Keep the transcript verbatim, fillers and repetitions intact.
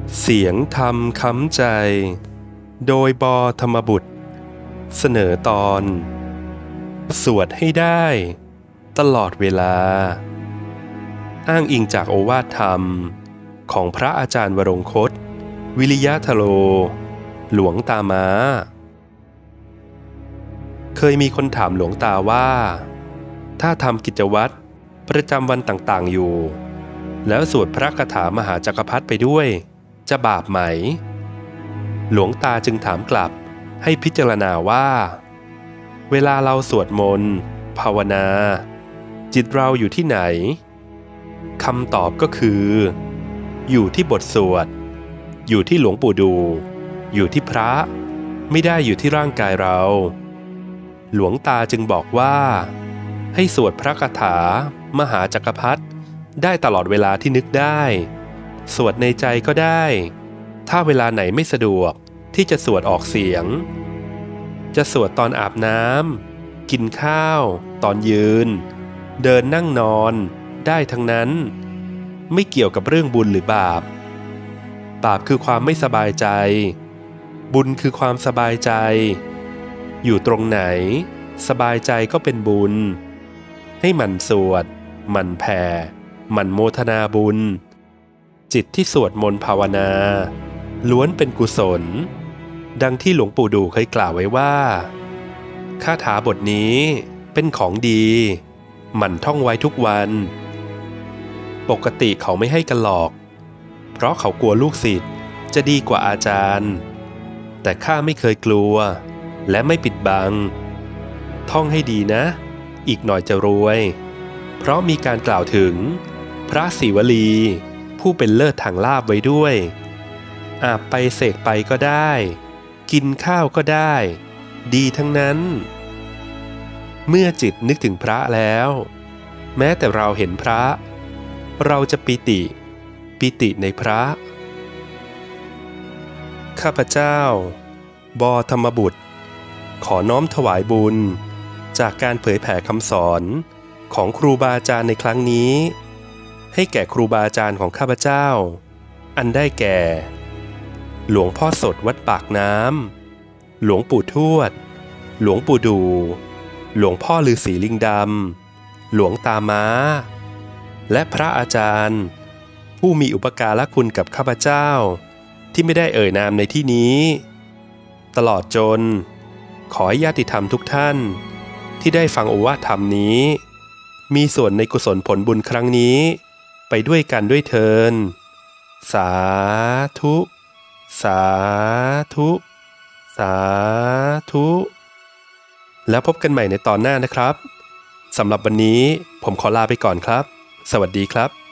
เสียงธรรมค้ำใจโดยบอธรรมบุตรเสนอตอนสวดให้ได้ตลอดเวลาอ้างอิงจากโอวาทธรรมของพระอาจารย์วรงคตวิริยะทโลหลวงตาม้าเคยมีคนถามหลวงตาว่าถ้าทำกิจวัตรประจำวันต่างๆอยู่แล้วสวดพระคาถามหาจักรพรรดิไปด้วยจะบาปไหมหลวงตาจึงถามกลับให้พิจารณาว่าเวลาเราสวดมนต์ภาวนาจิตเราอยู่ที่ไหนคำตอบก็คืออยู่ที่บทสวดอยู่ที่หลวงปู่ดูอยู่ที่พระไม่ได้อยู่ที่ร่างกายเราหลวงตาจึงบอกว่าให้สวดพระคาถามหาจักรพรรดิได้ตลอดเวลาที่นึกได้สวดในใจก็ได้ถ้าเวลาไหนไม่สะดวกที่จะสวดออกเสียงจะสวดตอนอาบน้ำกินข้าวตอนยืนเดินนั่งนอนได้ทั้งนั้นไม่เกี่ยวกับเรื่องบุญหรือบาปบาปคือความไม่สบายใจบุญคือความสบายใจอยู่ตรงไหนสบายใจก็เป็นบุญให้หมั่นสวดหมั่นแผ่หมั่นโมทนาบุญจิตที่สวดมนต์ภาวนาล้วนเป็นกุศลดังที่หลวงปู่ดูเคยกล่าวไว้ว่าคาถาบทนี้เป็นของดีหมั่นท่องไว้ทุกวันปกติเขาไม่ให้กันหรอกเพราะเขากลัวลูกศิษย์จะดีกว่าอาจารย์แต่ข้าไม่เคยกลัวและไม่ปิดบังท่องให้ดีนะอีกหน่อยจะรวยเพราะมีการกล่าวถึงพระศิวลีผู้เป็นเลิศทางลาภไว้ด้วยอาบไปเสกไปก็ได้กินข้าวก็ได้ดีทั้งนั้นเมื่อจิตนึกถึงพระแล้วแม้แต่เราเห็นพระเราจะปิติปิติในพระข้าพเจ้าบอธรรมบุตรขอน้อมถวายบุญจากการเผยแผ่คำสอนของครูบาอาจารย์ในครั้งนี้ให้แก่ครูบาอาจารย์ของข้าพเจ้าอันได้แก่หลวงพ่อสดวัดปากน้ำหลวงปู่ทวดหลวงปู่ดูหลวงพ่อฤาษีลิงดำหลวงตาม้าและพระอาจารย์ผู้มีอุปการะคุณกับข้าพเจ้าที่ไม่ได้เอ่ยนามในที่นี้ตลอดจนขอให้ญาติธรรมทุกท่านที่ได้ฟังโอวาทธรรมนี้มีส่วนในกุศลผลบุญครั้งนี้ไปด้วยกันด้วยเทินสาธุสาธุสาธุแล้วพบกันใหม่ในตอนหน้านะครับสำหรับวันนี้ผมขอลาไปก่อนครับสวัสดีครับ